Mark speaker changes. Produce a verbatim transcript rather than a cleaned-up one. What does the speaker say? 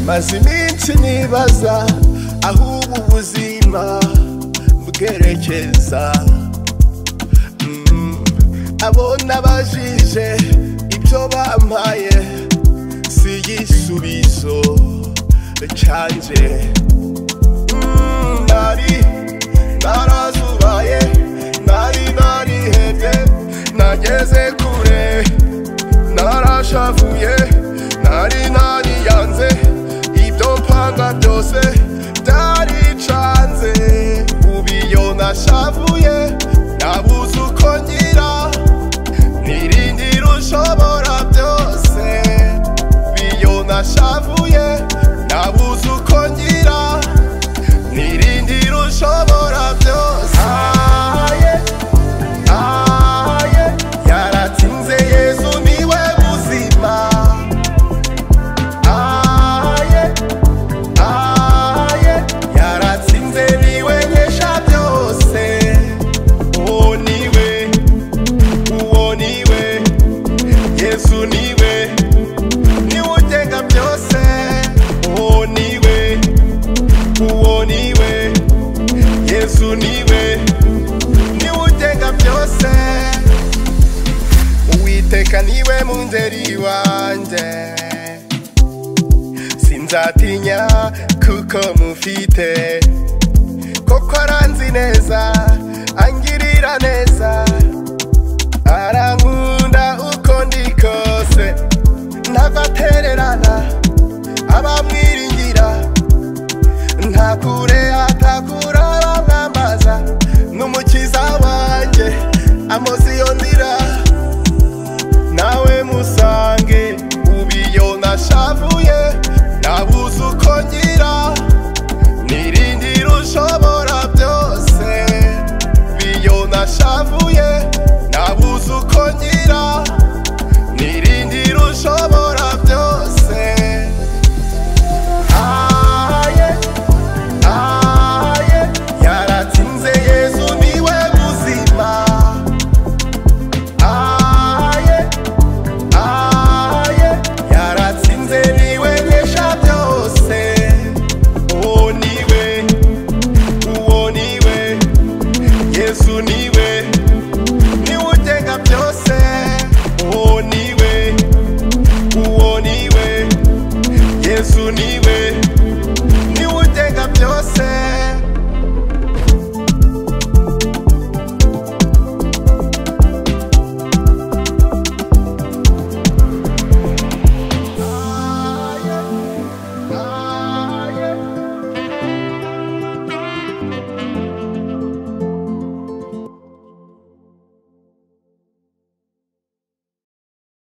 Speaker 1: maze iminsi nibaza aho ubu buzima bwerekeza. mm. Abo nabajije ibyo bampaye si igisubizo canje. mm. Nari narazubaye, nari narihebye, nageze kure, narashavuye, nari nariyanze, ibyo mpanga byose byaricanze. Ubu iyo nashavuye nabuze uko ngira, nirindira ushobora byose. Iyo nashavuye nabuze uko ngira, nirindira ushobora byose. Aye, aye, yaratinze Yesu niwe buzima. Aye, aye, yaratinze niwe nkesha byose. Uwo niwe, uwo niwe, Yesu niwe, niwe ugenga byose. Uwo niwe, uwo niwe, Yesu niwe, niwe ugenga byose. Uwiteka niwe mungeri wanje, sinzatinya kuko mufite. Koko aranzi neza, angirira neza, arankunda uko ndi kose. Ntavatererana abamwiringira, ntakure atakura bamwambaza. N'umukiza wanje amozi iyo ndira, nawe musange. Ubu iyo nashavuye nabuze uko ngira,